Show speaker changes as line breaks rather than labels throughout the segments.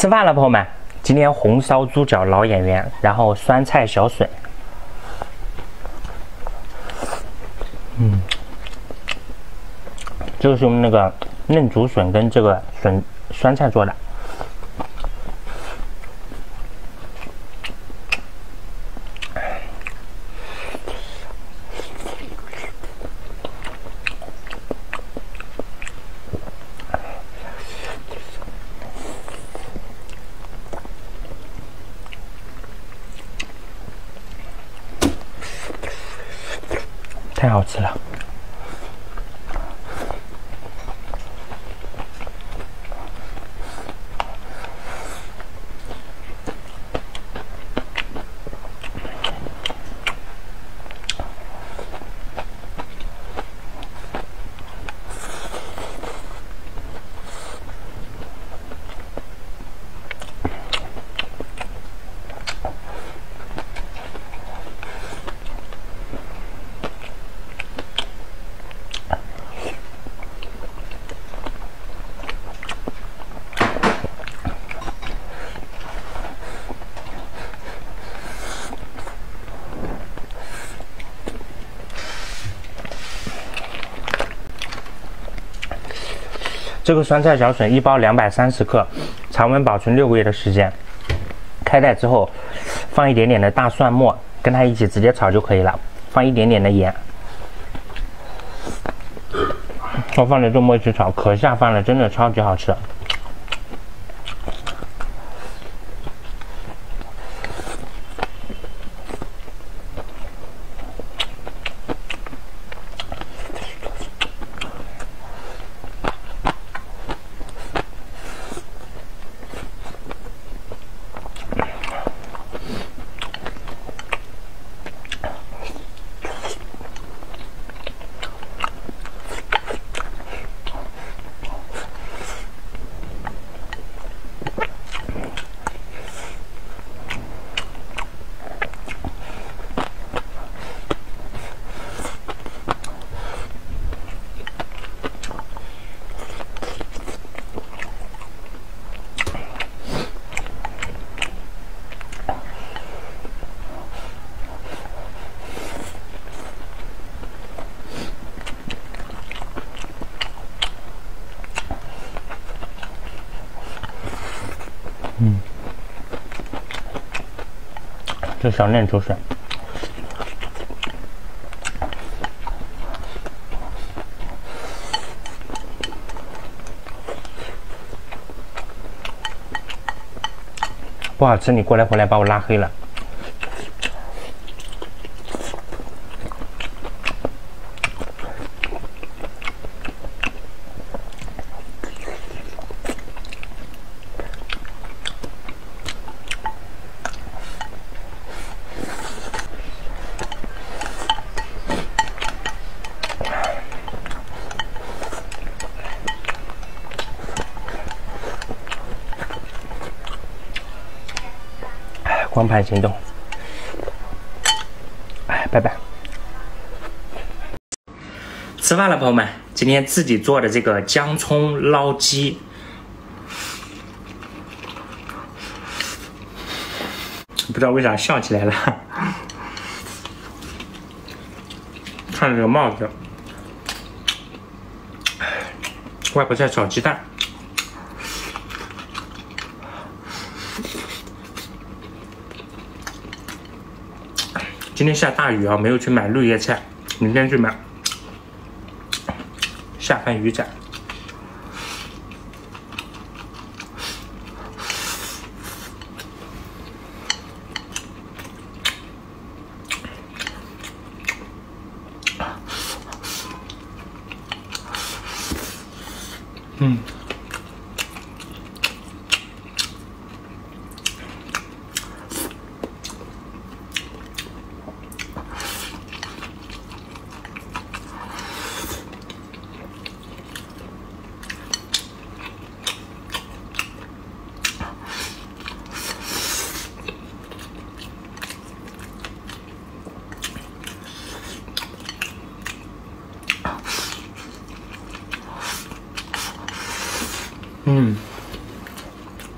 吃饭了，朋友们，今天红烧猪脚老演员，然后酸菜小笋，这个是用那个嫩竹笋跟这个酸菜做的。 太好吃了！这个酸菜小笋一包230克，常温保存6个月的时间。开袋之后，放一点点的大蒜末，跟它一起直接炒就可以了。放一点点的盐，我放着这末一起炒，可下饭了，真的超级好吃。这小嫩竹笋，不好吃，你过来回来把我拉黑了。光盘行动，拜拜。吃饭了，朋友们，今天自己做的这个姜葱捞鸡，不知道为啥笑起来了。看这个帽子，外婆在炒鸡蛋。 今天下大雨啊，没有去买绿叶菜，明天去买。下饭鱼仔，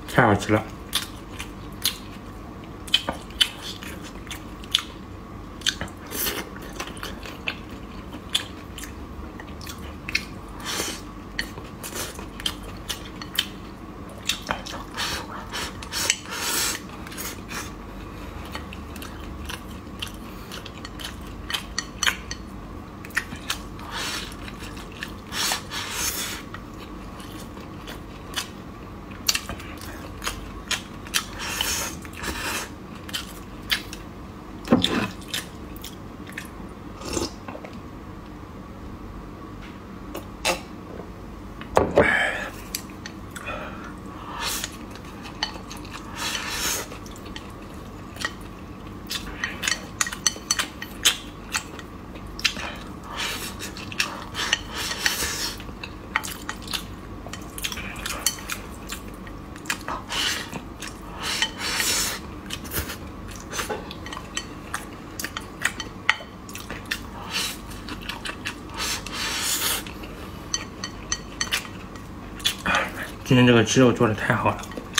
太好吃了。今天这个鸡肉做的太好了。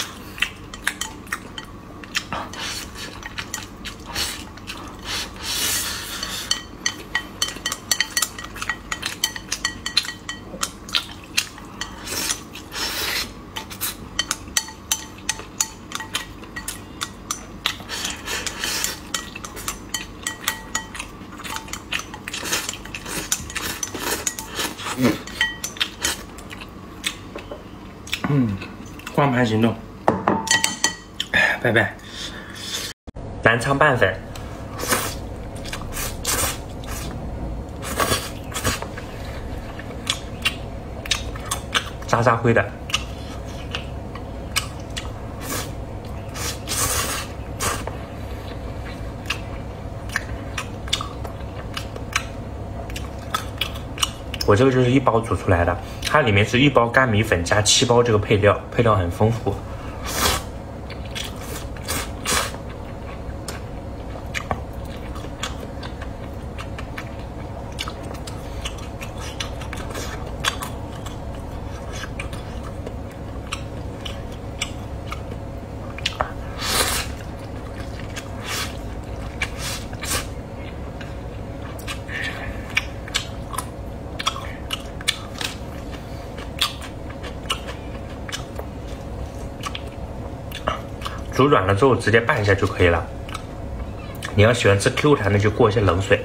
光盘行动，拜拜。南昌拌粉，渣渣灰的。我这个就是一包煮出来的，它里面是1包干米粉加7包这个配料，配料很丰富。煮软了之后直接拌一下就可以了。你要喜欢吃 Q 弹的，就过一些冷水。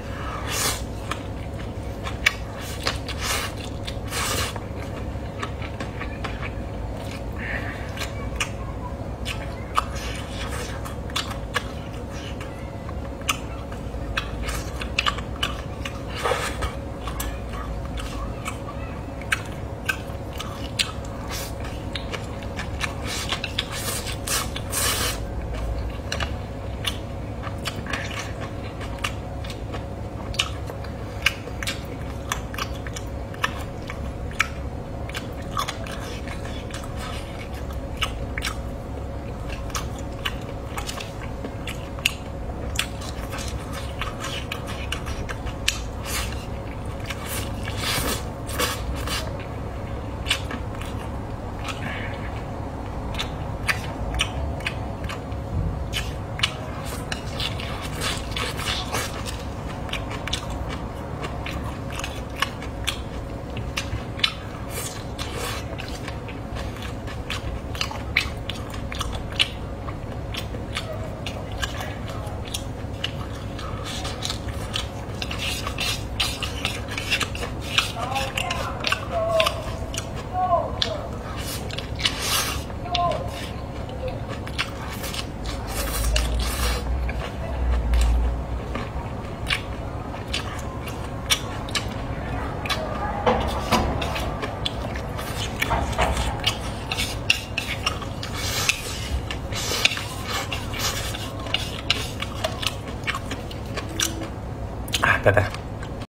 拜拜。